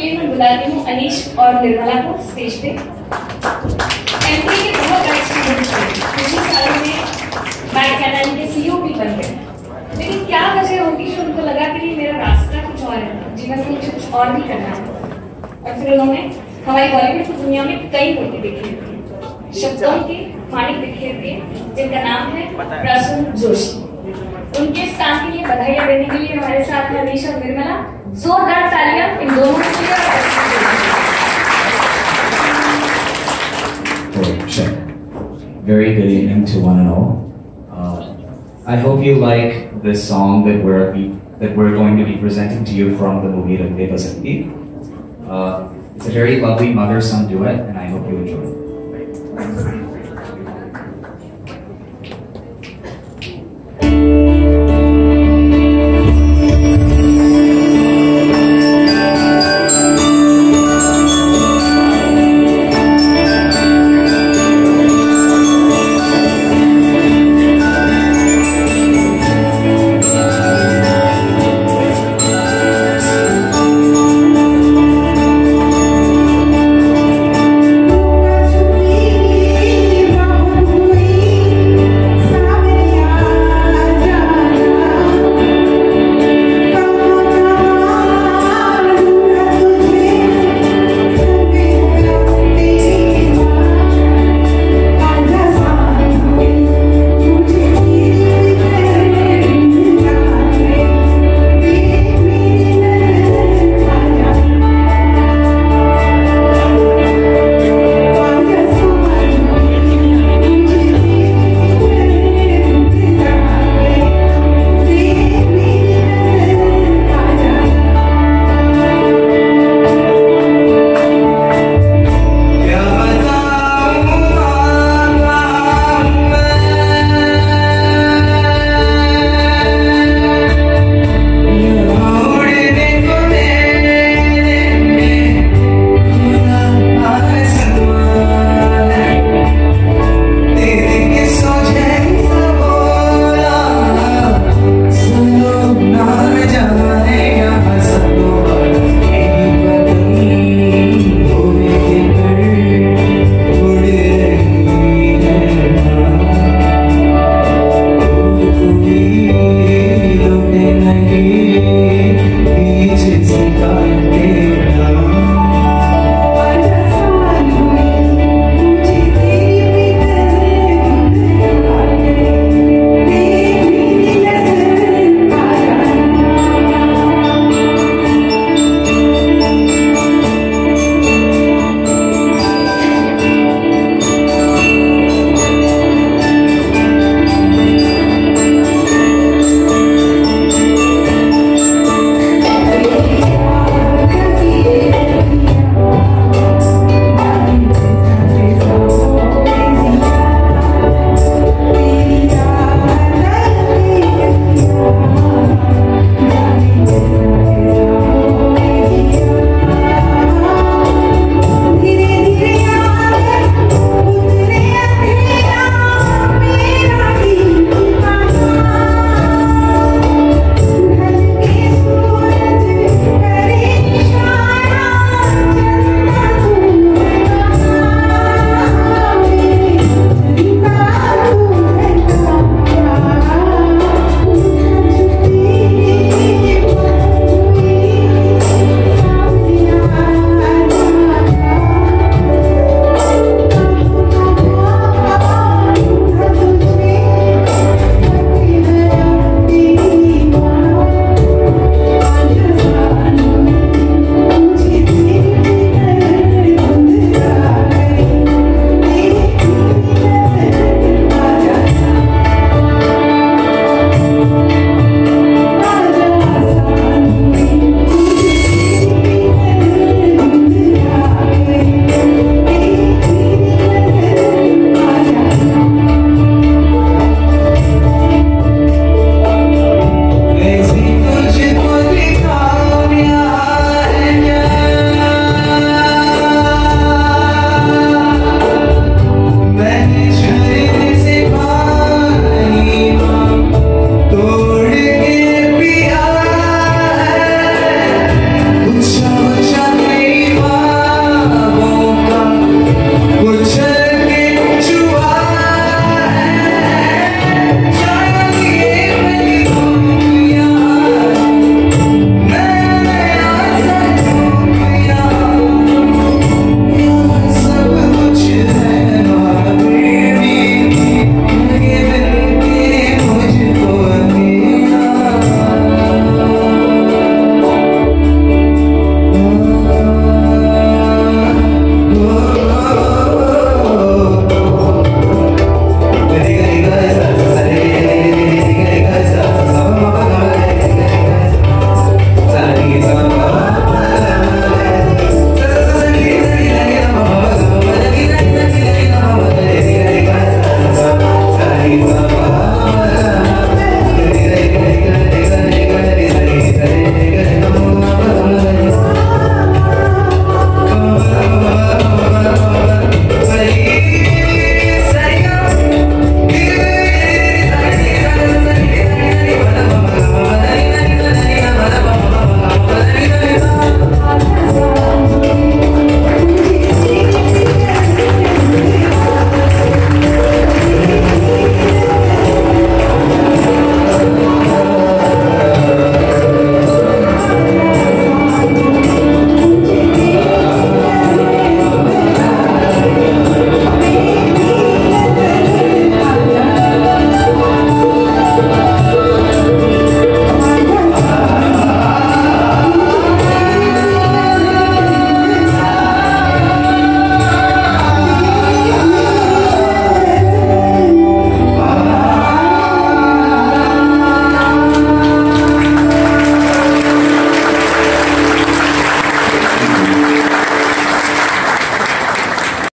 लिए मैं बुलाती हूँ अनीश और निर्मला को स्टेज पे। एमपी के बहुत बड़े स्टूडेंट थे, कुछ ही सालों में मैकेनिकल के सीईओ भी बन गए। लेकिन क्या वजह होगी कि उनको लगा कि नहीं मेरा रास्ता कुछ और है, जीवन में मुझे कुछ और भी करना है। और फिर उन्होंने हमारी बॉलीवुड की दुनिया में कई मूर्ति बिखेर दी, शब्दों के मालिक बिखेर दिए, जिनका नाम है प्रसून जोशी। उनके इस काम के लिए बधाइयां देने के लिए हमारे साथ है अनीश और निर्मला। जोरदार तालियां इन दोनों के लिए। Very good evening to one and all. I hope you like this song that we're going to be presenting to you from the movie AJIVASAN. It's a very lovely mother-son duet, and I hope you enjoy it.